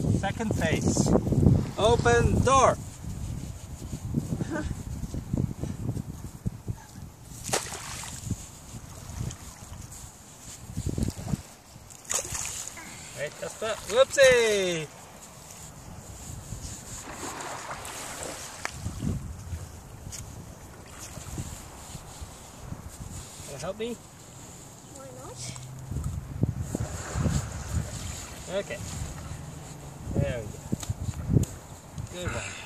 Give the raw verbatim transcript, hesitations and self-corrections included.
Second phase. Open door. Wait, just a whoopsie. Can you help me? Why not? Okay. There we go. Good one.